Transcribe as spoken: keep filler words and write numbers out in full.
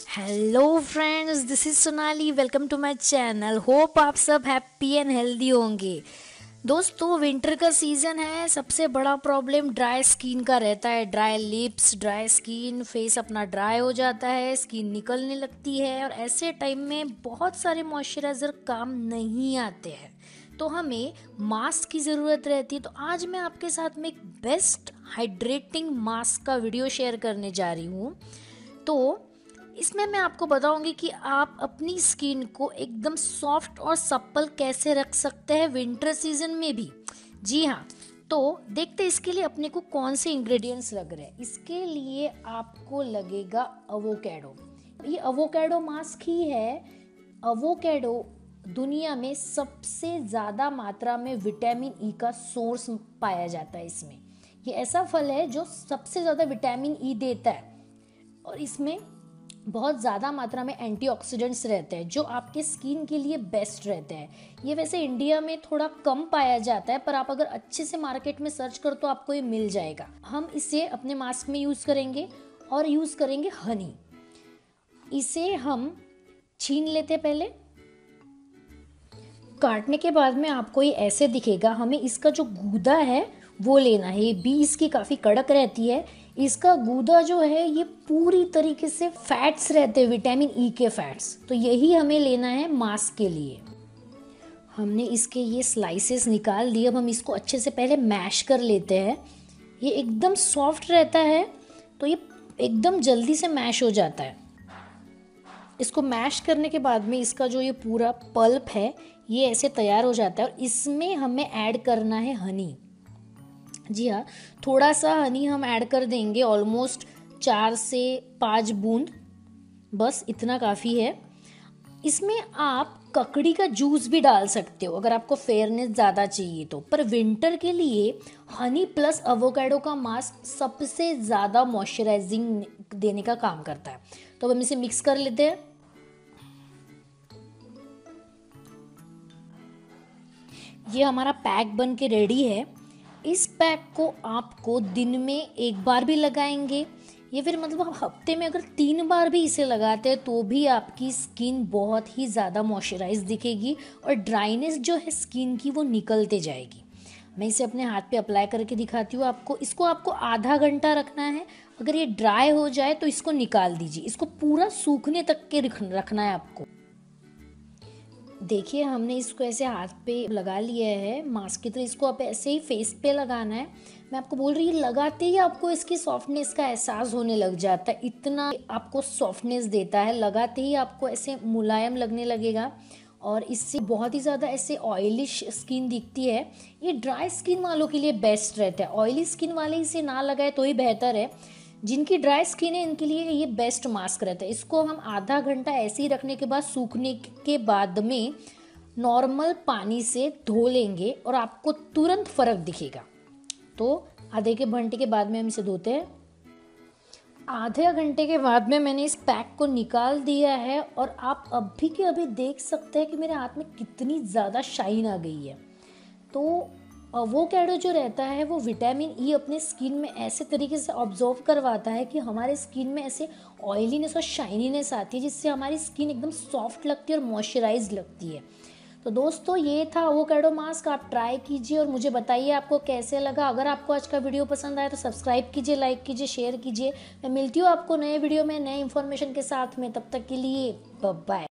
Hello friends, this is Sonali. Welcome to my channel. Hope आप सब happy and healthy होंगे। दोस्तों, विंटर का सीज़न है। सबसे बड़ा प्रॉब्लम ड्राई स्किन का रहता है। Dry lips, dry skin, face अपना ड्राई हो जाता है, स्किन निकलने लगती है और ऐसे टाइम में बहुत सारे मॉइस्चराइज़र काम नहीं आते हैं, तो हमें मास्क की ज़रूरत रहती है। तो आज मैं आपके साथ में एक बेस्ट हाइड्रेटिंग मास्क का वीडियो शेयर करने जा रही हूँ। तो इसमें मैं आपको बताऊंगी कि आप अपनी स्किन को एकदम सॉफ्ट और सप्पल कैसे रख सकते हैं विंटर सीजन में भी। जी हाँ, तो देखते हैं इसके लिए अपने को कौन से इंग्रेडिएंट्स लग रहे हैं। इसके लिए आपको लगेगा अवोकेडो। ये अवोकेडो मास्क ही है। अवोकेडो दुनिया में सबसे ज़्यादा मात्रा में विटामिन ई का सोर्स पाया जाता है। इसमें ये ऐसा फल है जो सबसे ज़्यादा विटामिन ई देता है और इसमें बहुत ज़्यादा मात्रा में एंटीऑक्सीडेंट्स रहते हैं जो आपके स्किन के लिए बेस्ट रहते हैं। ये वैसे इंडिया में थोड़ा कम पाया जाता है, पर आप अगर अच्छे से मार्केट में सर्च कर तो आपको ये मिल जाएगा। हम इसे अपने मास्क में यूज़ करेंगे और यूज़ करेंगे हनी। इसे हम छीन लेते पहले। काटने के बाद में आपको ये ऐसे दिखेगा। हमें इसका जो गूदा है वो लेना है। ये बी इसकी काफ़ी कड़क रहती है। इसका गूदा जो है ये पूरी तरीके से फैट्स रहते हैं, विटामिन ई के फैट्स। तो यही हमें लेना है मास्क के लिए। हमने इसके ये स्लाइसेस निकाल दिए। अब हम इसको अच्छे से पहले मैश कर लेते हैं। ये एकदम सॉफ्ट रहता है तो ये एकदम जल्दी से मैश हो जाता है। इसको मैश करने के बाद में इसका जो ये पूरा पल्प है ये ऐसे तैयार हो जाता है और इसमें हमें ऐड करना है हनी। जी हाँ, थोड़ा सा हनी हम ऐड कर देंगे, ऑलमोस्ट चार से पाँच बूंद, बस इतना काफ़ी है। इसमें आप ककड़ी का जूस भी डाल सकते हो अगर आपको फेयरनेस ज़्यादा चाहिए तो। पर विंटर के लिए हनी प्लस एवोकाडो का मास्क सबसे ज़्यादा मॉइस्चराइजिंग देने का काम करता है। तो अब हम इसे मिक्स कर लेते हैं। ये हमारा पैक बन के रेडी है। इस पैक को आपको दिन में एक बार भी लगाएंगे या फिर मतलब आप हफ्ते में अगर तीन बार भी इसे लगाते हैं तो भी आपकी स्किन बहुत ही ज़्यादा मॉइस्चराइज दिखेगी और ड्राइनेस जो है स्किन की वो निकलते जाएगी। मैं इसे अपने हाथ पे अप्लाई करके दिखाती हूँ आपको। इसको आपको आधा घंटा रखना है। अगर ये ड्राई हो जाए तो इसको निकाल दीजिए। इसको पूरा सूखने तक के रखना है आपको। देखिए, हमने इसको ऐसे हाथ पे लगा लिया है मास्क की तरह। इसको आप ऐसे ही फेस पे लगाना है। मैं आपको बोल रही हूँ, लगाते ही आपको इसकी सॉफ्टनेस का एहसास होने लग जाता है। इतना आपको सॉफ्टनेस देता है। लगाते ही आपको ऐसे मुलायम लगने लगेगा और इससे बहुत ही ज़्यादा ऐसे ऑयलिश स्किन दिखती है। ये ड्राई स्किन वालों के लिए बेस्ट रहता है। ऑयली स्किन वाले इसे ना लगाए तो ही बेहतर है। जिनकी ड्राई स्किन है इनके लिए ये बेस्ट मास्क रहता है। इसको हम आधा घंटा ऐसे ही रखने के बाद सूखने के बाद में नॉर्मल पानी से धो लेंगे और आपको तुरंत फ़र्क दिखेगा। तो आधे के घंटे के बाद में हम इसे धोते हैं। आधे घंटे के बाद में मैंने इस पैक को निकाल दिया है और आप अभी के अभी देख सकते हैं कि मेरे हाथ में कितनी ज़्यादा शाइन आ गई है। तो अवोकेडो जो रहता है वो विटामिन ई अपने स्किन में ऐसे तरीके से ऑब्जॉर्व करवाता है कि हमारे स्किन में ऐसे ऑयलीनेस और शाइनीनेस आती है, जिससे हमारी स्किन एकदम सॉफ्ट लगती है और मॉइस्चराइज लगती है। तो दोस्तों, ये था अवोकेडो मास्क। आप ट्राई कीजिए और मुझे बताइए आपको कैसे लगा। अगर आपको आज का वीडियो पसंद आया तो सब्सक्राइब कीजिए, लाइक कीजिए, शेयर कीजिए। मैं मिलती हूँ आपको नए वीडियो में नए इन्फॉर्मेशन के साथ में। तब तक के लिए बाय बाय।